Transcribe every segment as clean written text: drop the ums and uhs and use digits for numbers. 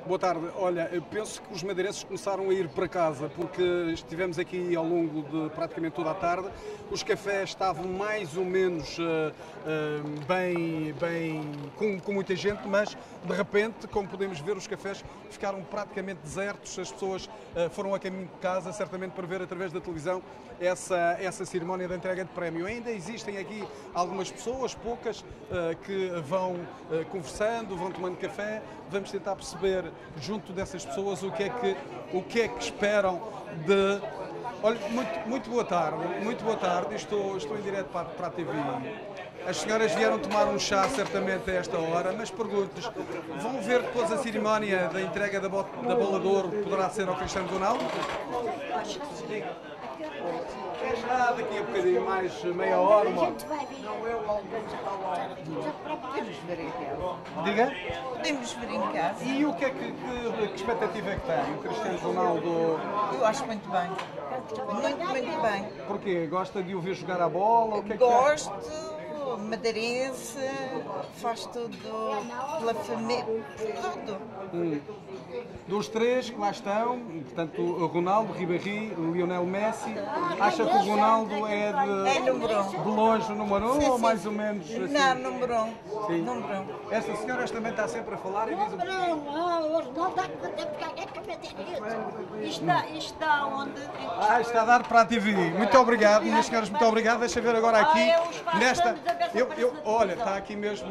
Boa tarde. Olha, eu penso que os madeirenses começaram a ir para casa porque estivemos aqui ao longo de praticamente toda a tarde. Os cafés estavam mais ou menos com muita gente, mas de repente, como podemos ver, os cafés ficaram praticamente desertos. As pessoas foram a caminho de casa, certamente para ver através da televisão essa cerimónia de entrega de prémio. Ainda existem aqui algumas pessoas, poucas, que vão conversando, vão tomando café. Vamos tentar perceber junto dessas pessoas o que é que esperam de... Olha, muito boa tarde, estou em direto para a TV. As senhoras vieram tomar um chá certamente a esta hora, mas pergunto-lhes, vão ver depois a cerimónia da entrega da Bola de Ouro poderá ser ao Cristiano Ronaldo? Acho que sim. É já daqui a bocadinho, mais meia hora, A gente vai ver. Podemos ver em casa. Diga? Podemos ver em casa. E o que expectativa é que tem o Cristiano Ronaldo? Eu acho muito bem. Muito bem. Porquê? Gosta de o ver jogar a bola? O que é que Gosto, madeirense, faz tudo pela família, tudo. Dos três que lá estão, portanto, o Ronaldo, Ribéry, Lionel Messi, acha que o Ronaldo é de longe o número um ou mais ou menos assim? Não, número um. Sim. Número um. Esta senhora também está sempre a falar e diz o Não dá Isto está onde? está a dar para a TV. Muito obrigado, minhas senhoras, muito obrigado. Deixa ver agora aqui, nesta... Olha, está aqui mesmo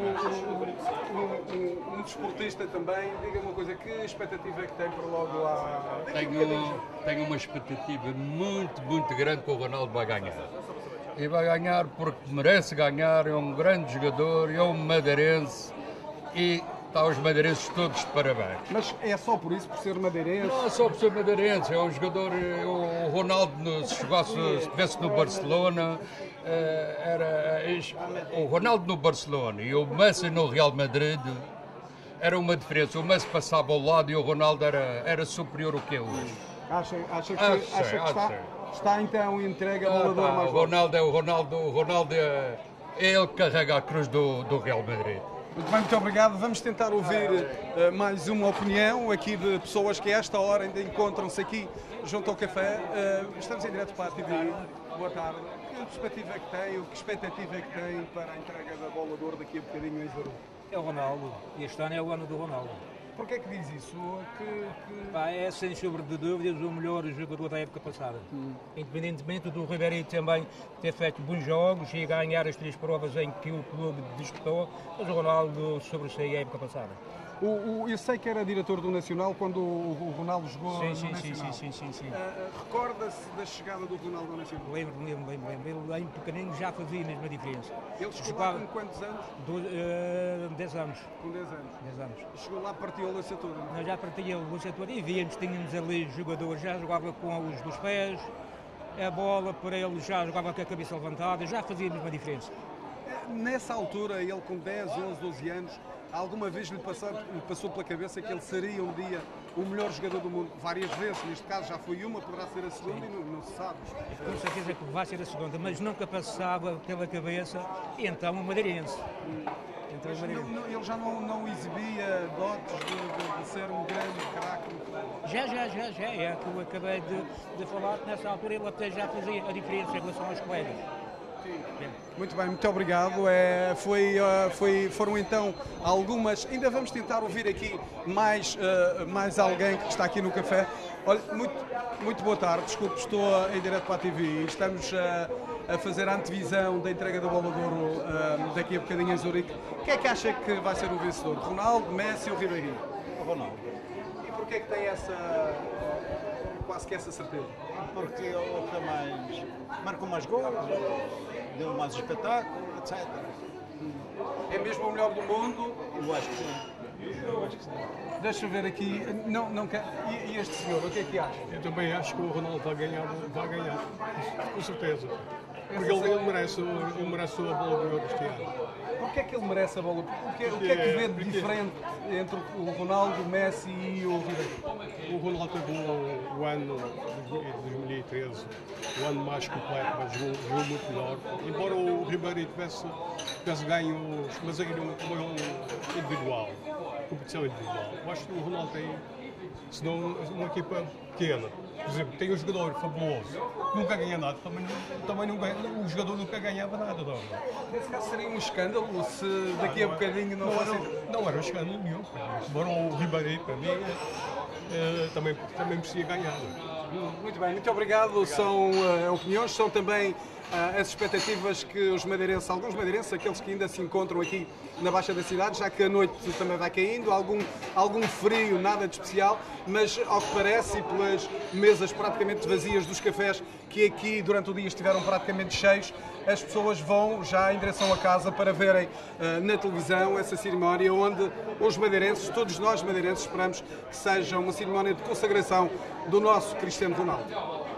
um desportista também. Diga-me uma coisa, que expectativa é que tem para logo lá? Tenho uma expectativa muito grande que o Ronaldo vai ganhar. E vai ganhar porque merece ganhar, é um grande jogador, é um madeirense e está os madeirenses todos de parabéns. Mas é só por isso, por ser madeirense? Não é só por ser madeirense, é um jogador, o Ronaldo se estivesse no Barcelona, o Ronaldo no Barcelona e o Messi no Real Madrid, era uma diferença. O Messi passava ao lado e o Ronaldo era superior ao que é hoje. Acha que está então entregue a bola de ouro mais o Ronaldo é ele que carrega a cruz do Real Madrid. Muito bem, muito obrigado. Vamos tentar ouvir mais uma opinião aqui de pessoas que a esta hora ainda encontram-se aqui junto ao café. Estamos em direto para a TV. Boa tarde. Que perspectiva é que tem, que expectativa é que tem para a entrega da bola de ouro daqui a bocadinho em Zuru? É o Ronaldo. Este ano é o ano do Ronaldo. Porquê é que diz isso? É, sem sombra de dúvidas, o melhor jogador da época passada. Independentemente do Ribéry também ter feito bons jogos e ganhar as 3 provas em que o clube disputou, mas o Ronaldo sobressaiu a época passada. Eu sei que era diretor do Nacional quando o Ronaldo jogou no Nacional. Sim. Recorda-se da chegada do Ronaldo ao Nacional? Lembro. Ele em pequenino já fazia a mesma diferença. Ele chegou lá com quantos anos? 10 anos. Com 10 anos. 10 anos. Chegou lá, partiu a lança toda. Nós já partia a lança toda e tínhamos ali jogadores, já jogava com os dos pés, a bola para ele já jogava com a cabeça levantada, já fazia a mesma diferença. Nessa altura, ele com 10, 11, 12 anos, alguma vez lhe passou pela cabeça que ele seria um dia o melhor jogador do mundo? Várias vezes, neste caso já foi uma, poderá ser a segunda. Sim. E não se sabe. Com certeza que vai ser a segunda, mas nunca passava pela cabeça, e então o madeirense. Ele já não exibia dotes de ser um grande craque? Já. É que eu acabei de falar que nessa altura ele até já fazia a diferença em relação aos colegas. Muito bem, muito obrigado. Foram então algumas. Ainda vamos tentar ouvir aqui mais alguém que está aqui no café. Olha, muito boa tarde, desculpe, estou em direto para a TV. Estamos a fazer a antevisão da entrega da Bola de Ouro daqui a bocadinho em Zurique. Quem é que acha que vai ser o vencedor? Ronaldo, Messi ou Ribéry? Ronaldo. E porquê é que tem quase que essa certeza? Porque ele também marcou mais gols, deu mais espetáculo, etc. É mesmo o melhor do mundo? Eu acho que sim. Deixa eu ver aqui. Não quer. E este senhor, o que é que acha? Eu também acho que o Ronaldo vai ganhar, com certeza. Porque ele merece a bola de ouro este ano. Porquê é que ele merece a bola? O que é que vê de diferente entre o Ronaldo, o Messi e o Ribéry? O Ronaldo teve o ano de 2013, o ano mais completo, mas jogou muito melhor. Embora o Ribéry tivesse ganho, mas ainda como individual. competição individual. Eu acho que o Ronaldo tem, se não uma equipa pequena, por exemplo, tem um jogador fabuloso, nunca ganha nada, também não ganha, o jogador nunca ganhava nada. Nesse caso seria um escândalo se daqui a bocadinho não fosse... Não era um escândalo nenhum. Embora o Ribéry, para mim, também merecia ganhar. Muito bem, muito obrigado. São opiniões, são também as expectativas que os madeirenses, alguns madeirenses, aqueles que ainda se encontram aqui na Baixa da cidade, já que a noite também vai caindo, algum frio, nada de especial, mas ao que parece, e pelas mesas praticamente vazias dos cafés que aqui durante o dia estiveram praticamente cheios, as pessoas vão já em direção a casa para verem na televisão essa cerimónia onde os madeirenses, todos nós madeirenses, esperamos que seja uma cerimónia de consagração do nosso Cristiano Ronaldo.